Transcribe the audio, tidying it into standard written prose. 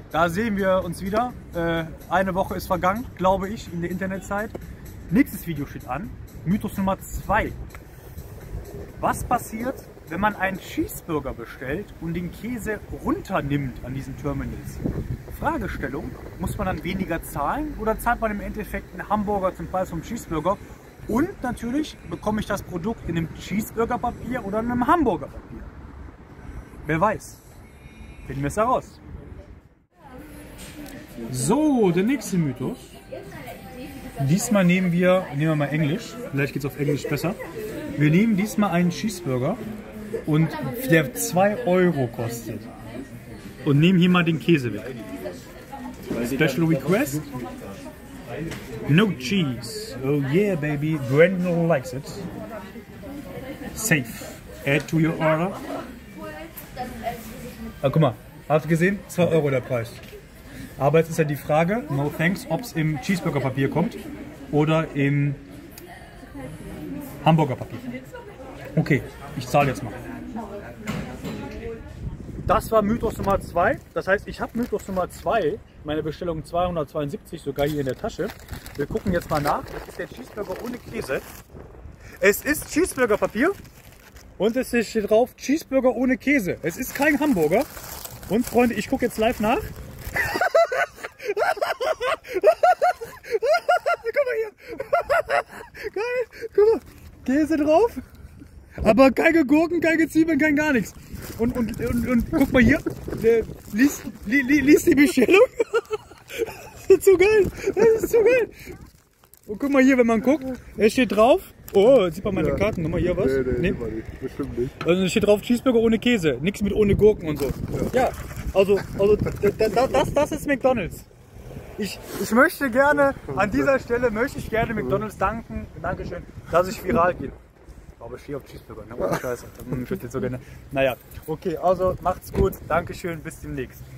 da sehen wir uns wieder. Eine Woche ist vergangen, glaube ich, in der Internetzeit. Nächstes Video steht an. Mythos Nummer 2. Was passiert, wenn man einen Cheeseburger bestellt und den Käse runternimmt an diesen Terminals? Fragestellung, muss man dann weniger zahlen oder zahlt man im Endeffekt einen Hamburger zum Preis vom Cheeseburger? Und natürlich bekomme ich das Produkt in einem Cheeseburger-Papier oder in einem Hamburger-Papier. Wer weiß. Finden wir es heraus. So, der nächste Mythos. Diesmal nehmen wir mal Englisch. Vielleicht geht es auf Englisch besser. Wir nehmen diesmal einen Cheeseburger und der 2 € kostet. Und nehmen hier mal den Käse weg. Special request? No cheese. Oh yeah, baby. Brandon likes it. Safe. Add to your order. Ah, guck mal, hast du gesehen? 2 € der Preis. Aber jetzt ist ja die Frage, no thanks, ob es im Cheeseburger-Papier kommt oder im Hamburger-Papier. Okay, ich zahle jetzt mal. Das war Mythos Nummer 2. Das heißt, ich habe Mythos Nummer 2, meine Bestellung 272, sogar hier in der Tasche. Wir gucken jetzt mal nach. Das ist der Cheeseburger ohne Käse. Es ist Cheeseburger-Papier und es steht drauf Cheeseburger ohne Käse. Es ist kein Hamburger. Und Freunde, ich gucke jetzt live nach. Guck mal hier. Geil. Guck mal. Käse drauf. Aber keine Gurken, keine Zwiebeln, kein gar nichts. Und guck mal hier. Lies die Bestellung. Das ist so geil. Das ist so geil. Und guck mal hier, wenn man guckt. Es steht drauf. Oh, jetzt sieht man meine Karten. Nochmal hier was. Nee. Bestimmt nicht. Also es steht drauf Cheeseburger ohne Käse. Nichts mit ohne Gurken und so. Ja, also das ist McDonald's. Ich möchte gerne, an dieser Stelle möchte ich gerne McDonald's danken. Dankeschön, dass ich viral gehe. Aber ich stehe auf Cheeseburger, ne? Oh, Scheiße. Ich würde jetzt so gerne. Naja, okay, also macht's gut. Dankeschön, bis demnächst.